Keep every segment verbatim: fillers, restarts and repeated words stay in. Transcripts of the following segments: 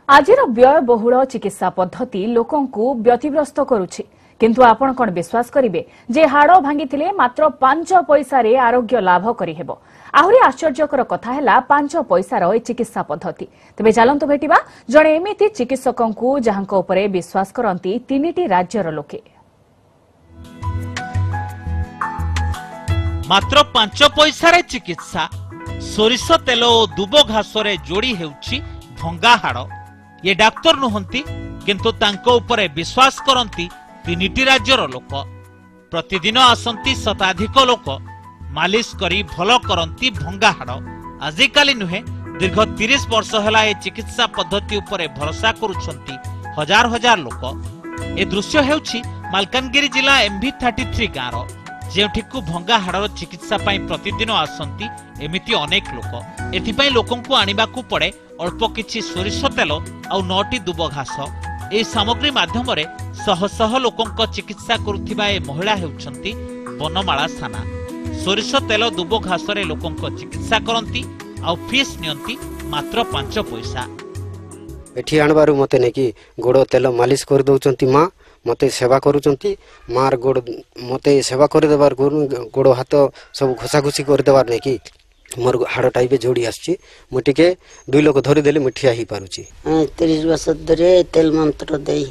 आजिर व्ययबहुल चिकित्सा पद्धति लोकंकु व्यतिग्रस्त करुछि किंतु आपण कोन विश्वास करिवे जे हाड़ भांगी मात्र पांच पैसा रे आरोग्य लाभ करि हेबो। आहुरी आश्चर्यकर कथा हैला पांच पैसार ए चिकित्सा पद्धति। तबे चलंतु भेटिबा जणे एमिति चिकित्सकंकु जहांको उपरे विश्वास करंती तीनिटी राज्यर लोके। मात्र पांच पैसा रे चिकित्सा सोरिष तेल और दुबो घासरे जोड़ी हेउछि भंगा हाड़। ये डाक्तर नुहंती किंतु तांको उपरे विश्वास करंती तीनिटी राज्यर लोक। प्रतिदिन आसंती शताधिक लोक मालिश करी भल करंती भंगा हाड़। आजिकाली नुहे दीर्घ तीस वर्ष हैला ए चिकित्सा पद्धति उपरे भरोसा करुछंती हजार हजार लोक। ए दृश्य हेउछि मालकानगिरी जिला एमवी थर्टी थ्री गाँव जेठिकु भंगा हाड़र चिकित्सा पाई प्रतिदिन आसंती एमिति अनेक लोक। एथिपाई लोकंकु आनिबाकु पड़े अल्प किछि सोरिष तेल आउ नौटी दुब घास। ए सामग्री माध्यम रे शह शह लोकंक चिकित्सा करुथिबा ए महिला हेउछंती बनमाला साना। सोरिष तेल दुब घास रे लोकंक चिकित्सा करंती आउ फीस नियंती मात्र पांच पैसा। एठी आणबारु मते नेकी गोड़ तेल मालिश कर दउचंती मां मते सेवा करुचंती मार गोड़ मते सेवा कर देबार गोड़ हाथ सब घोसा घुसी कर देबार नै कि मोर हाड़ टाइप जोड़ी आछि मु टिके दुई लोक धरि देले मिठिया ही पारुची। तीस वर्ष धरे तेल मंत्र देई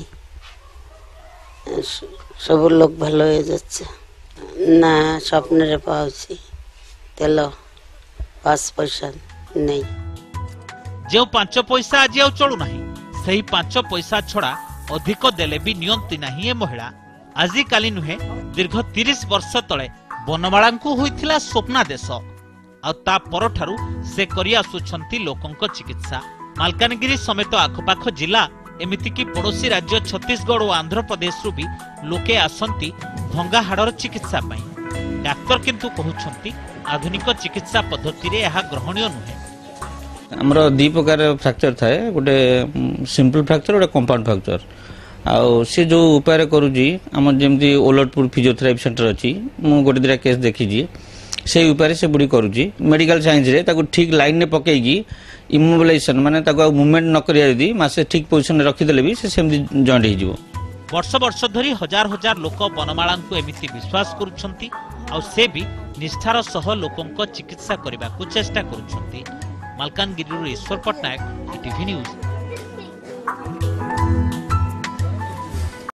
सब लोक भलो हो जाচ্ছে ना स्वप्न रे पाउची तेल पांच पैसा नहीं। जो पांच पैसा आज आउ चलु नाही सही पांच पैसा छड़ा अधिक देले भी नियंती नाही ए महिला। आजि काली नुहे दीर्घ तीस वर्ष तले बनमाळांकु होइथिला स्वप्नादेश आ ता परठारु से करि आसुछंती लोकंक चिकित्सा। मालकानगिरी समेत आखपाख जिला एमिति कि पड़ोसी राज्य छत्तीसगढ़ और आंध्र प्रदेश रु भी लोके आसंती भंगा हाड़र चिकित्सा पाई। डाक्तर किंतु कहउछंती आधुनिक चिकित्सा पद्धति रे एहा ग्रहणीय नुहे। हमरो दी प्रकार फ्रैक्चर थाए गोटे सिंपल फ्रैक्चर गोटे कंपाउंड फ्रैक्चर आउ से जो उपाय करूजी हमर जेमती ओलटपुर फिजियोथेरापी सेंटर अछि मु गोटे दिरा केस देखिजी से उपाय से बुडी करूजी। मेडिकल साइंस रे ताको ठीक लाइन ने पकेगी इमोबिलाइजेशन माने ताको मूवमेंट न करिया यदि मासे ठीक पोजीशन रखि देले भी से सेमती जॉइंट हो जिवो। वर्ष वर्ष धरी हजार हजार लोक बनमाळांकु एमिति विश्वास करूछंती आ से भी निष्ठार सह लोकंक चिकित्सा करबाकू चेष्टा करूछंती। Malkangiri Ishwar Pattnaik, ETV news.